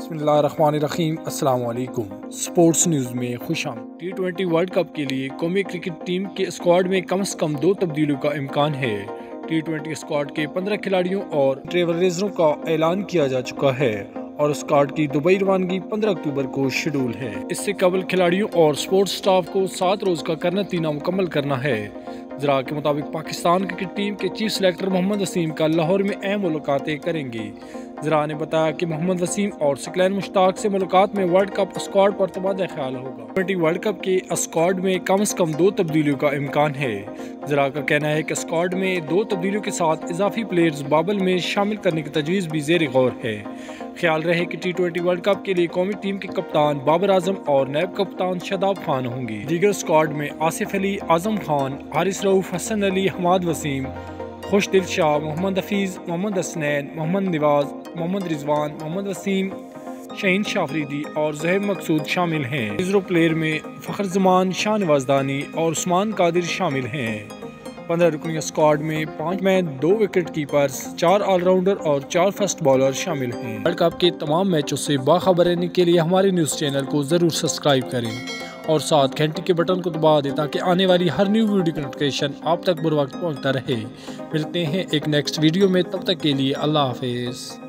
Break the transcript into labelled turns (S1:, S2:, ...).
S1: बिस्मिल्लाहिर्रहमानिर्रहीम। अस्सलाम वालेकुम। स्पोर्ट्स न्यूज़ में खुश आमदीद। टी20 वर्ल्ड कप के लिए कौमी क्रिकेट टीम के स्क्वाड में कम से कम 2 तब्दीलियों का इम्कान है। टी20 स्क्वाड के 15 खिलाड़ियों और ट्रेवरेजरों का ऐलान किया जा चुका है और स्क्वाड की दुबई रवानगी 15 अक्टूबर को शेड्यूल है। इससे कबल खिलाड़ियों और स्पोर्ट्स स्टाफ को 7 रोज का करनतीना मुकम्मल करना है। ज़रा के मुताबिक पाकिस्तान क्रिकेट टीम के चीफ सेलेक्टर मोहम्मद वसीम का लाहौर में अहम मुलाकातें करेंगे। ज़रा ने बताया कि मोहम्मद वसीम और सिकलैन मुश्ताक से मुलाकात में वर्ल्ड कप स्क्वाड पर तबादला ख्याल होगा। टी20 वर्ल्ड कप के स्क्वाड में कम से कम 2 तब्दीलियों का इम्कान है। ज़रा का कहना है कि स्क्वाड में 2 तब्दीलियों के साथ इजाफी प्लेयर्स बाबल में शामिल करने की तजवीज़ भी ज़ेर गौर है। ख्याल रहे कि टी20 वर्ल्ड कप के लिए कौमी टीम के कप्तान बाबर आजम और नायब कप्तान शादाब खान होंगे। दीगर स्क्वाड में आसिफ अली, आजम खान, हारिस रऊफ, हसन अली, हमाद वसीम, खुशदिल शाह, मोहम्मद हफीज़, मोहम्मद हसनैन, मोहम्मद नवाज, मोहम्मद रिजवान, मोहम्मद वसीम, शाहीन शाफरीदी और ज़हैब मकसूद शामिल हैं। रिजर्व प्लेयर में फ़खर जमान, शाहनवाज दानी और उस्मान कादिर शामिल हैं। 15 रुकनी स्क्वाड में 5 मैच, 2 विकेट कीपर्स, 4 ऑलराउंडर और 4 फास्ट बॉलर शामिल हैं। वर्ल्ड कप के तमाम मैचों से बाखबर रहने के लिए हमारे न्यूज़ चैनल को ज़रूर सब्सक्राइब करें और साथ घंटी के बटन को दबा दें ताकि आने वाली हर न्यू वीडियो की नोटिफिकेशन आप तक बर वक्त पहुँचता रहे। मिलते हैं एक नेक्स्ट वीडियो में, तब तक के लिए अल्लाह हाफिज़।